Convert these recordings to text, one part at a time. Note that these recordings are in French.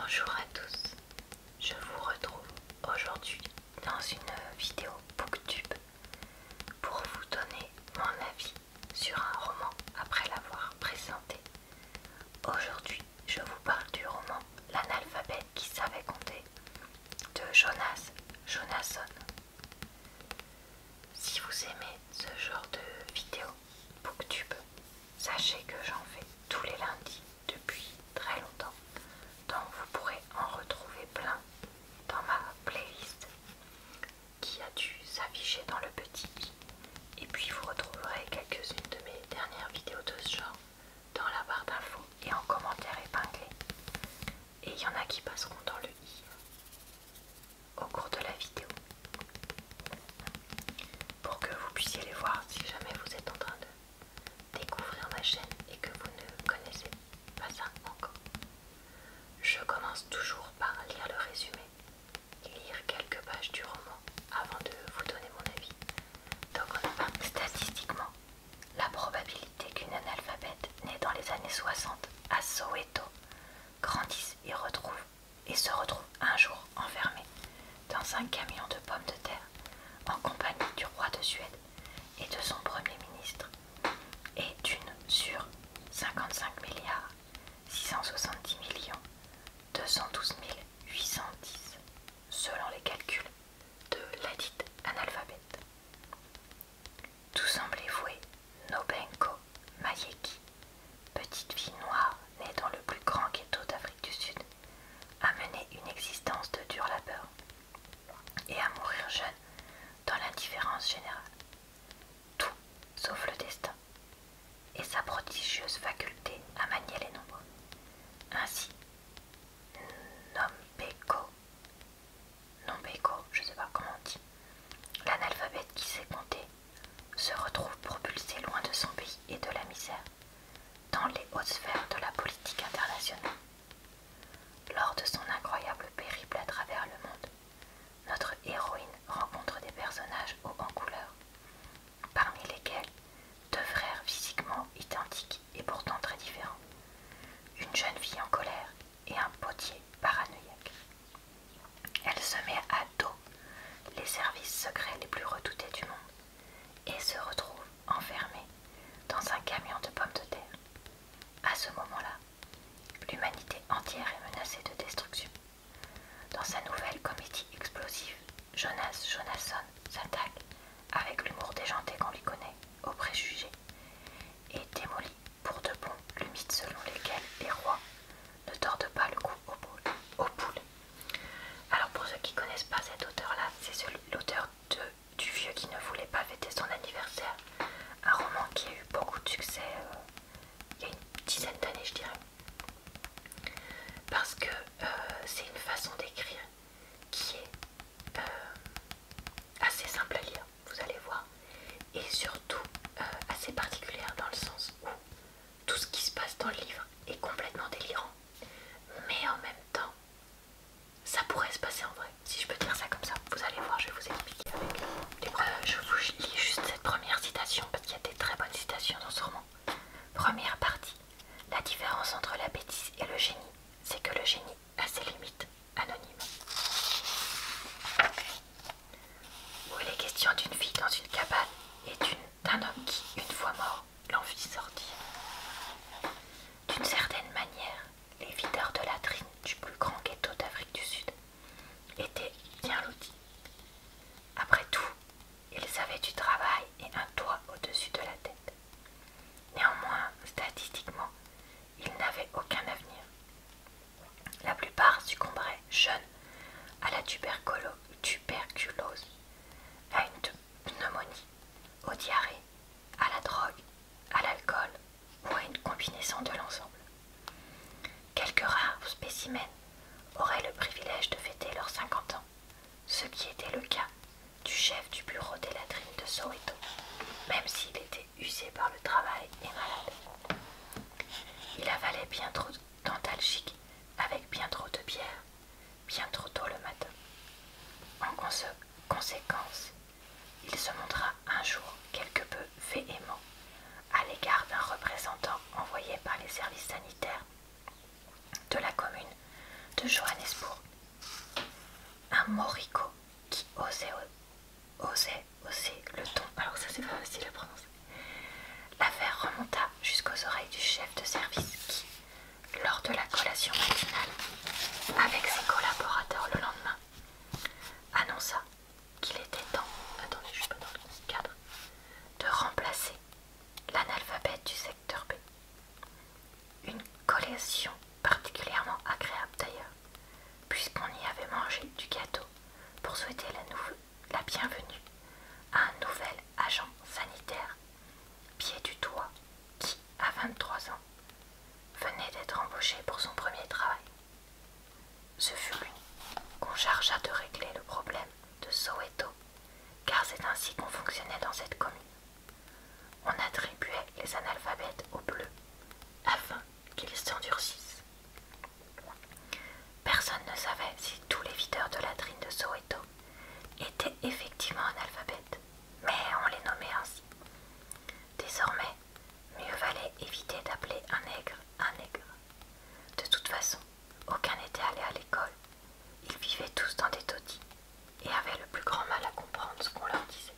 Bonjour à tous, je vous retrouve aujourd'hui dans une vidéo booktube pour vous donner mon avis sur un roman après l'avoir présenté. Aujourd'hui, je vous parle du roman L'analphabète qui savait compter de Jonas Jonasson. Si vous aimez ce genre de vidéo booktube, sachez que j'en fais tous les lundis depuis très longtemps. Donc vous pourrez en retrouver plein dans ma playlist qui a dû s'afficher dans le petit i. Et puis vous retrouverez quelques-unes de mes dernières vidéos de ce genre dans la barre d'infos et en commentaire épinglé. Et il y en a qui passeront dans le i au cours de la vidéo, pour que vous puissiez les voir si jamais vous êtes en train de découvrir ma chaîne et que vous ne connaissez pas ça encore. Je commence toujours par lire le résumé et lire quelques pages du roman avant de vous donner mon avis. Donc on a pas statistiquement la probabilité qu'une analphabète née dans les années 60 à Soweto grandisse et se retrouve un jour enfermée dans un camion de pommes de terre en compagnie du roi de Suède et de son premier ministre est d'une sur 55 milliards 670 millions 212 810 selon les calculs de ladite analphabète. Tout semblait voué Nobenko Mayeki, petite fille noire née dans le plus grand ghetto d'Afrique du Sud, à mener une existence de dur labeur et à mourir jeune dans l'indifférence générale. Tout sauf le destin et sa prodigieuse faculté à manier les nombres. Ainsi, Nombeko, je sais pas comment on dit, l'analphabète qui sait compter, se retrouve propulsé loin de son pays et de la misère, dans les hautes sphères de la politique internationale. Lors de son incroyable périple à travers le monde, notre héroïne rencontre des personnages hauts en couleur, parmi lesquels deux frères physiquement identiques et pourtant très différents, une jeune fille en colère et un potier paranoïaque. Elle se met à dos les services secrets les plus redoutés du monde et se retrouve enfermée dans un camion de pommes de terre. À ce moment-là, l'humanité entière est menacée de destruction. Dans sa nouvelle comédie explosive, Jonas Jonasson s'attaque, avec l'humour déjanté qu'on lui connaît, aux préjugés et démolit pour de bon le mythe selon lequel les rois ne tordent pas le cou aux poules. Alors pour ceux qui ne connaissent pas cet auteur-là, c'est l'auteur du Vieux qui ne voulait pas fêter son anniversaire, un roman qui a eu beaucoup de succès il y a une dizaine d'années je dirais, parce que c'est une façon d'écrire qui est assez simple à lire, vous allez voir, et surtout assez particulière dans le sens où tout ce qui se passe dans le livre est complètement délirant, mais en même temps ça pourrait se passer en vrai, si je peux dire ça comme ça. Vous allez voir, je vais vous expliquer avec les preuves. Je vous lis juste cette première citation parce qu'il y a des très bonnes citations dans ce roman. Première partie. La différence entre la bêtise et le génie, c'est que le génie a ses limites anonymes. Où il est question d'une fille dans une cabane et d'un homme qui, une fois mort, l'en fit sortir. D'une certaine manière, les videurs de latrines du plus grand ghetto d'Afrique du Sud étaient bien lotis. Après tout, ils avaient du travail et un toit au-dessus de la tête. Néanmoins, statistiquement, ils n'avaient aucun avenir. La plupart succomberaient jeunes à la tuberculose, à une pneumonie, aux diarrhées, à la drogue, à l'alcool ou à une combinaison de l'ensemble. Quelques rares spécimens auraient le privilège de fêter leurs 50 ans, ce qui était le cas du chef du bureau des latrines de Soweto, même s'il était usé par le travail et malade. Il avalait bien trop d'antalgiques avec bien trop de bière, bien trop tôt le matin. En conséquence, il se montra un jour quelque peu véhément à l'égard d'un représentant envoyé par les services sanitaires de la commune de Johannesburg. Un morico qui osait hausser le ton. Alors ça c'est pas facile à prononcer. L'affaire remonta jusqu'aux oreilles du chef de service qui, lors de la collation matinale avec ses collaborateurs le lendemain, annonça qu'il était temps, attendez je suis pas dans le cadre, de remplacer l'analphabète du secteur B. Une collation particulièrement agréable d'ailleurs, puisqu'on y avait mangé du gâteau pour souhaiter la bienvenue à un nouvel agent sanitaire, Pied du Doigt, qui, à 23 ans, venait d'être embauché pour son premier travail. Ce fut lui qu'on chargea de régler le problème de Soweto, car c'est ainsi qu'on fonctionnait dans cette commune. On attribuait les analphabètes aux bleus, afin qu'ils s'endurcissent. Personne ne savait si tous les videurs de latrines de Soweto étaient effectivement analphabètes, mais on les nommait ainsi. Désormais, mieux valait éviter d'appeler un nègre un nègre. De toute façon, aucun n'était allé à l'école. Ils vivaient tous dans des taudis et avaient le plus grand mal à comprendre ce qu'on leur disait.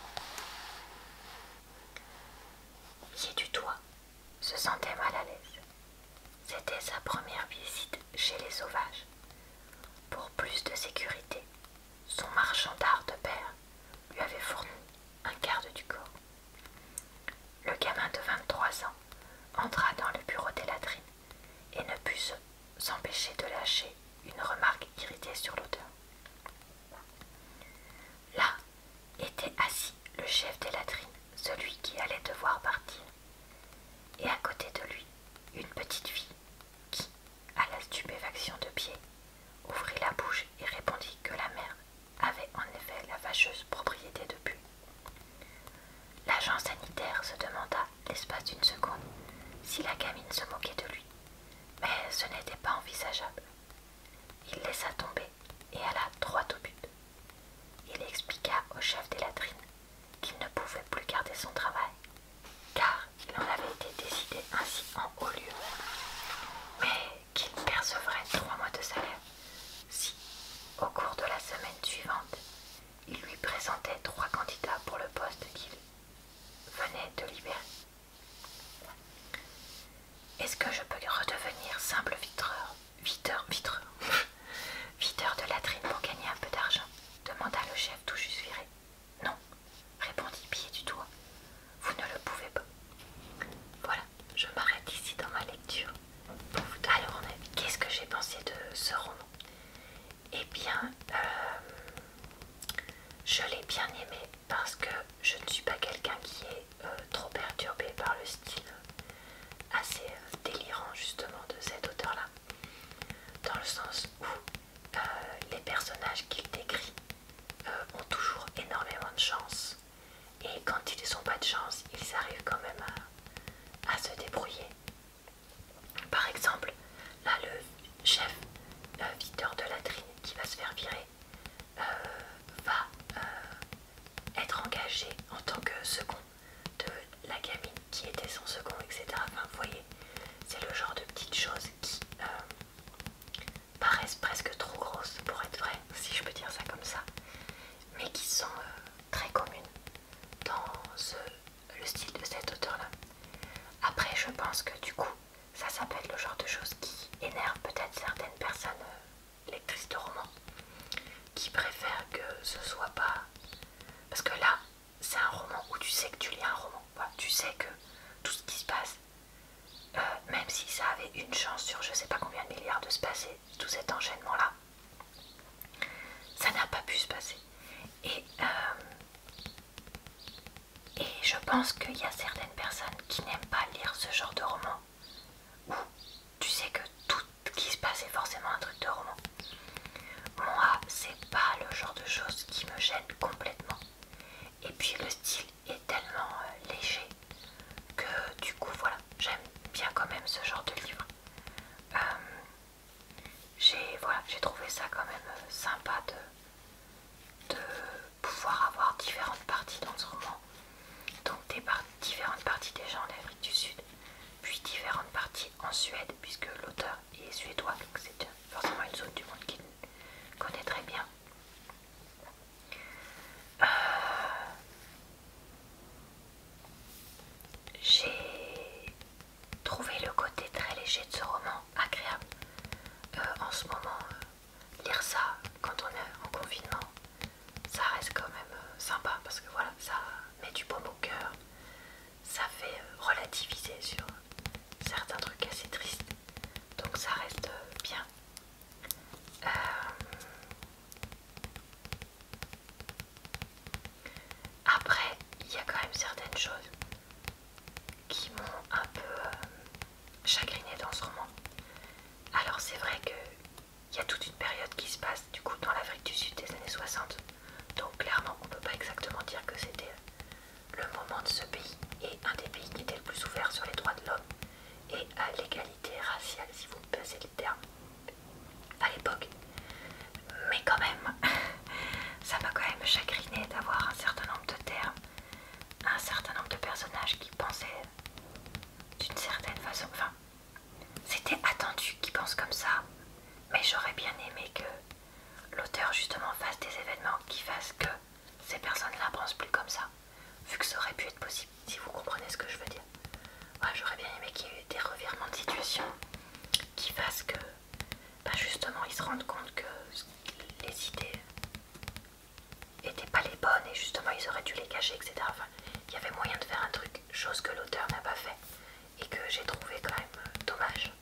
Pied du Doigt se sentait mal à l'aise. C'était sa première visite chez les sauvages. Pour plus de sécurité, son marchand d'art de père lui avait fourni un garde du corps. Le gamin de 23 ans entra dans le bureau des latrines et ne put s'empêcher de lâcher une remarque irritée sur l'odeur. Là était assis le chef des latrines, celui qui allait devoir partir, et à côté de lui, une petite fille qui, à la stupéfaction de Pied, ouvrit la bouche et répondit que la mère avait en effet la fâcheuse propriété de puer. L'agent sanitaire se demanda, l'espace d'une seconde, si la gamine se moquait de lui, mais ce n'était pas envisageable. Il laissa tomber et alla droit au but. Il expliqua au chef des latrines qu'il ne pouvait plus garder son travail, car il en avait été décidé ainsi en haut lieu, mais qu'il percevrait 3 mois de salaire si, au cours de la semaine suivante, il lui présentait 3 candidats pour le poste qu'il venait de libérer. Est-ce que je peux redevenir simple videur de latrine pour gagner un peu d'argent? Demanda le chef tout juste viré. Non, répondit Pied du Doigt. Vous ne le pouvez pas. Voilà, je m'arrête ici dans ma lecture. Alors, qu'est-ce que j'ai pensé de ce roman? Eh bien, je l'ai bien aimé parce que je ne suis pas quelqu'un qui est trop perturbé par le style assez délirant justement de cet auteur-là, dans le sens où les personnages qu'il décrit ont toujours énormément de chance, et quand ils n'ont pas de chance, ils arrivent quand même à se débrouiller. Par exemple, là le chef videur de latrine qui va se faire virer va être engagé en tant que second de la gamine qui était son second, etc. Enfin, vous voyez, c'est le genre de petites choses qui paraissent presque trop grosses pour être vraies, si je peux dire ça comme ça, mais qui sont très communes dans le style de cet auteur-là. Après, je pense que du coup, ça peut être le genre de choses qui énerve peut-être certaines personnes lectrices de romans, qui préfèrent que ce soit pas... Parce que là, c'est un roman où tu sais que tu lis un roman. Voilà, tu sais que tout ce qui se passe, même si ça avait une chance sur je sais pas combien de milliards de se passer, tout cet enchaînement-là, ça n'a pas pu se passer. Et je pense qu'il y a certaines personnes qui n'aiment pas lire ce genre de roman, où tu sais que tout ce qui se passe est forcément un truc de roman. Moi, c'est pas le genre de choses qui me gêne complètement. Et puis le style est tellement léger que du coup voilà, j'aime bien quand même ce genre de livre. J'ai trouvé ça quand même sympa de pouvoir avoir différentes parties dans ce roman. Donc différentes parties déjà en Afrique du Sud, puis différentes parties en Suède, puisque l'auteur est suédois, donc c'est forcément une il y a toute une période qui se passe du coup dans l'Afrique du Sud des années 60. Donc clairement on ne peut pas exactement dire que c'était le moment de ce pays et un des pays qui était le plus ouvert sur les droits de l'homme et à l'égalité raciale, si vous me passez le terme, à l'époque. Mais quand même, ça m'a quand même chagriné d'avoir un certain nombre de termes, un certain nombre de personnages qui pensaient d'une certaine façon. Enfin, c'était attendu qu'ils pensent comme ça, mais j'aurais bien aimé que l'auteur justement fasse des événements qui fassent que ces personnes-là pensent plus comme ça, vu que ça aurait pu être possible, si vous comprenez ce que je veux dire. Ouais, j'aurais bien aimé qu'il y ait eu des revirements de situation qui fassent que bah justement ils se rendent compte que les idées étaient pas les bonnes et justement ils auraient dû les cacher, etc. Enfin, il y avait moyen de faire un truc, chose que l'auteur n'a pas fait et que j'ai trouvé quand même dommage.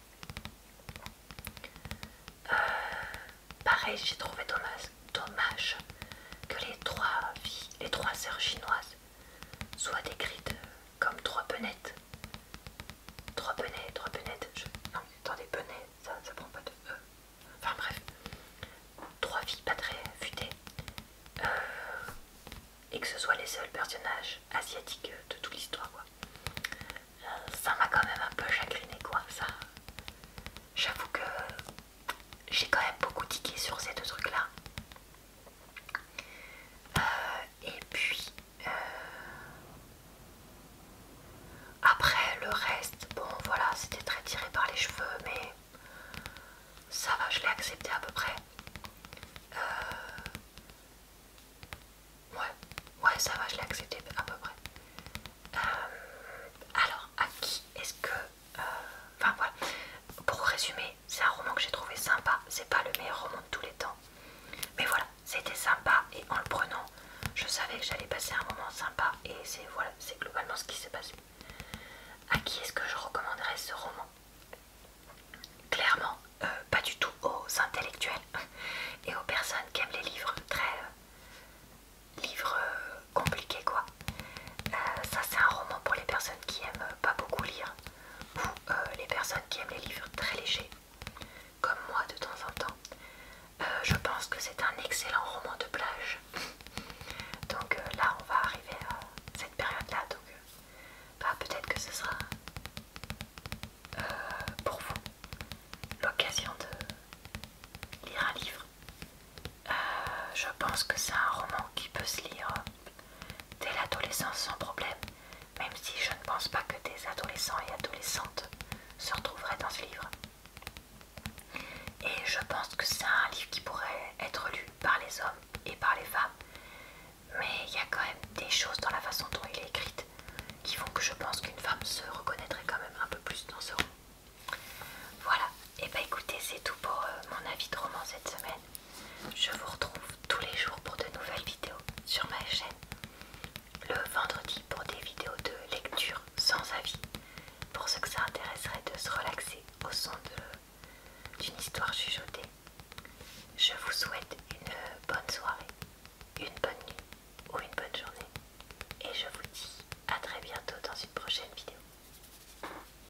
Pareil, j'ai trouvé dommage que les trois sœurs chinoises soient décrites comme trois penettes. Trois penettes. Non, mais attendez, penet, ça prend pas de E. Enfin bref, trois filles pas très futées. Et que ce soit les seuls personnages asiatiques de toute l'histoire, quoi. Ça m'a quand même un peu chagriné, quoi. Ça, j'avoue que j'ai quand même beaucoup tiqué sur ces deux trucs-là. Et puis, après le reste, bon voilà, c'était très tiré par les cheveux, mais ça va, je l'ai accepté à peu près. Ouais, ça va, je l'ai accepté à peu près. Alors, à qui est-ce que... Enfin voilà, pour résumer, c'est un roman que j'ai trouvé sympa. C'est pas le meilleur roman de tous les temps. Mais voilà, c'était sympa et en le prenant, je savais que j'allais passer un moment sympa. Et c'est voilà, c'est globalement ce qui s'est passé. À qui est-ce que je recommanderais ce roman? Clairement, pas du tout aux intellectuels et aux personnes qui aiment les livres livres compliqués, quoi. Ça c'est un roman pour les personnes qui aiment pas beaucoup lire ou les personnes qui aiment les livres très légers comme moi de temps en temps. Je pense que c'est un excellent roman de plage. Donc là on va arriver à cette période là, donc bah, peut-être que ce sera pour vous l'occasion de lire un livre. Je pense que c'est un roman qui peut se lire dès l'adolescence sans problème, même si je ne pense pas que des adolescents et adolescentes se retrouveraient dans ce livre. Et je pense que c'est un livre qui pourrait être lu par les hommes et par les femmes, mais il y a quand même des choses dans la façon dont il est écrit qui font que je pense qu'une femme se reconnaîtrait quand même un peu plus dans ce roman. Voilà, et bah écoutez, c'est tout pour mon avis de roman cette semaine. Je vous retrouve tous les jours pour de nouvelles vidéos sur ma chaîne. Le vendredi pour des vidéos de lecture sans avis, pour ceux que ça intéresserait de se relaxer au son d'une histoire chuchotée.